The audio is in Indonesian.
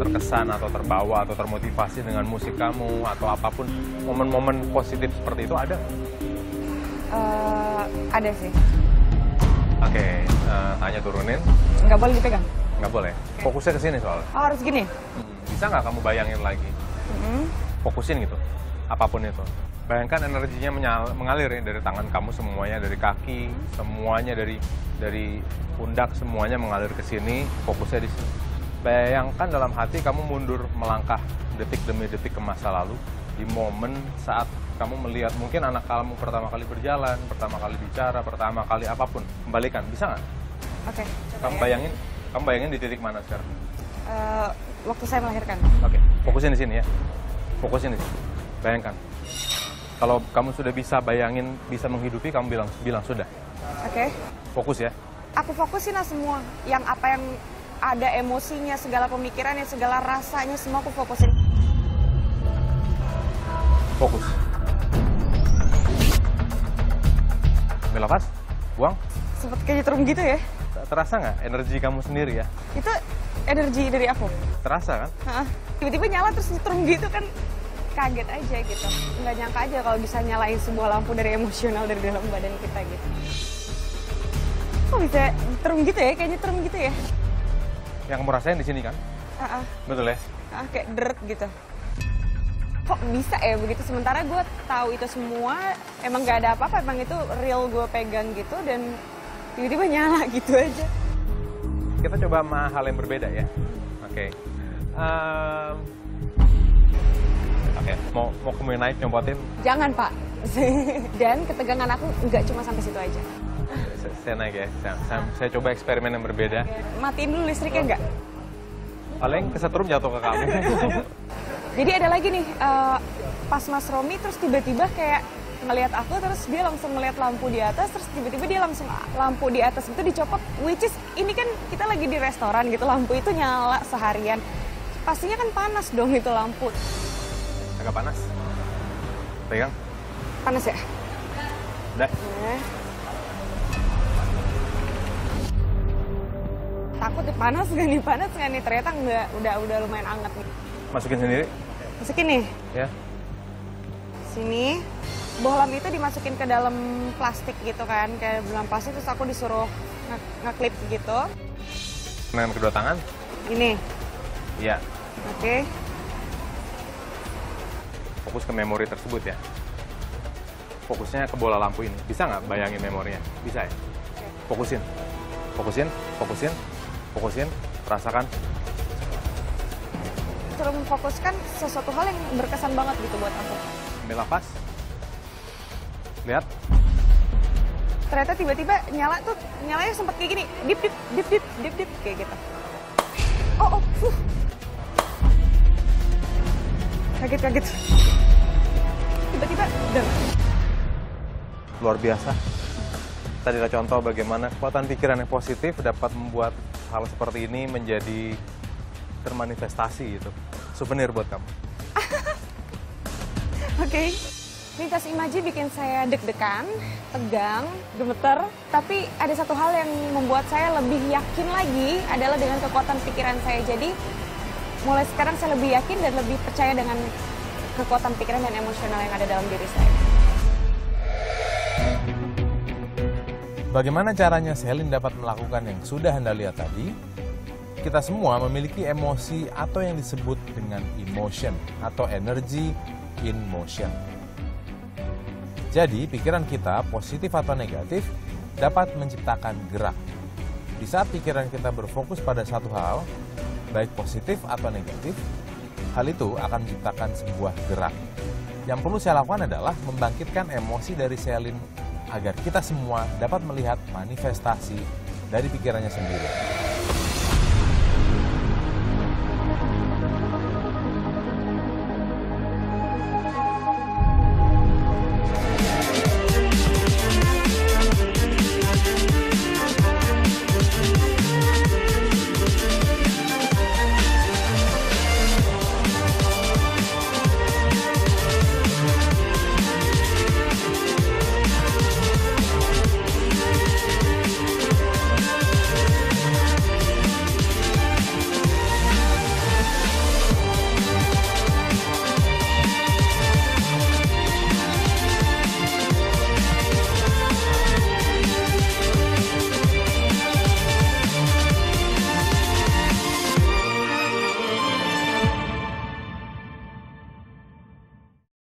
terkesan atau terbawa atau termotivasi dengan musik kamu atau apapun, momen-momen positif seperti itu ada? Ada sih. Oke, hanya turunin. Nggak boleh dipegang. Nggak boleh. Fokusnya ke sini soalnya. Oh, harus gini? Bisa nggak kamu bayangin lagi? Fokusin gitu, apapun itu. Bayangkan energinya mengalir ya, dari tangan kamu semuanya, dari kaki, semuanya dari pundak, semuanya mengalir ke sini, fokusnya di sini. Bayangkan dalam hati kamu mundur melangkah detik demi detik ke masa lalu, di momen saat kamu melihat mungkin anak kamu pertama kali berjalan, pertama kali bicara, pertama kali apapun. Kembalikan, bisa nggak? Oke. Kamu bayangin di titik mana sekarang? Waktu saya melahirkan. Oke, fokusin di sini ya. Fokusin di sini. Bayangkan. Kalau kamu sudah bisa bayangin, bisa menghidupi, kamu bilang sudah. Oke. Fokus ya. Aku fokusin lah semua. Yang apa yang ada emosinya, segala pemikirannya, segala rasanya, semua aku fokusin. Fokus. Ambil nafas, buang. Sempet kayak nyetrum gitu ya. Terasa nggak energi kamu sendiri ya? Itu energi dari aku. Terasa kan? Tiba-tiba nyala terus nyetrum gitu kan. Kaget aja gitu. Nggak nyangka aja kalau bisa nyalain sebuah lampu dari emosional dari dalam badan kita gitu. Kok bisa nyetrum gitu ya? Kayak nyetrum gitu ya? Yang kamu rasain di sini kan? Betul ya? Kayak deret gitu. Kok bisa ya begitu? Sementara gue tahu itu semua, emang nggak ada apa-apa, emang itu real gue pegang gitu dan tiba-tiba nyala gitu aja. Kita coba sama hal yang berbeda ya. Oke. Oke, mau kamu naik nyompotin? Jangan, Pak. Dan ketegangan aku nggak cuma sampai situ aja. Saya naik ya. Saya coba eksperimen yang berbeda. Matiin dulu listriknya nggak? Paling kesetrum jatuh ke kamu. Jadi ada lagi nih, pas Mas Romi terus tiba-tiba kayak ngelihat aku, terus dia langsung ngelihat lampu di atas, terus tiba-tiba dia langsung lampu di atas itu dicopot, which is ini kan kita lagi di restoran gitu, lampu itu nyala seharian. Pastinya kan panas dong itu lampu. Agak panas. Pegang. Panas ya? Udah. Takut panas nggak nih? Ternyata nggak, udah lumayan hangat nih. Masukin sendiri. Masukin nih. Ya. Sini. Bohlam itu dimasukin ke dalam plastik gitu kan, kayak dalam plastik, terus aku disuruh ngeklip gitu. Dengan kedua tangan. Ini. Iya. Oke. Fokus ke memori tersebut ya. Fokusnya ke bola lampu ini. Bisa nggak bayangin memorinya? Bisa ya? Fokusin. Fokusin. Rasakan. Suruh memfokuskan sesuatu hal yang berkesan banget gitu buat aku. Ambil nafas. Lihat. Ternyata tiba-tiba nyalanya sempet kayak gini. Dip kayak gitu. Kaget. Tiba-tiba udah. Luar biasa. Tadi adalah contoh bagaimana kekuatan pikiran yang positif dapat membuat hal seperti ini menjadi termanifestasi gitu. Souvenir buat kamu. Oke. Lintas imaji bikin saya deg-degan, tegang, gemeter. Tapi ada satu hal yang membuat saya lebih yakin lagi adalah dengan kekuatan pikiran saya. Jadi mulai sekarang saya lebih yakin dan lebih percaya dengan kekuatan pikiran dan emosional yang ada dalam diri saya. Bagaimana caranya Selin dapat melakukan yang sudah Anda lihat tadi? Kita semua memiliki emosi atau yang disebut dengan emotion atau energy in motion. Jadi, pikiran kita, positif atau negatif, dapat menciptakan gerak. Di saat pikiran kita berfokus pada satu hal, baik positif atau negatif, hal itu akan menciptakan sebuah gerak. Yang perlu saya lakukan adalah membangkitkan emosi dari Selin agar kita semua dapat melihat manifestasi dari pikirannya sendiri.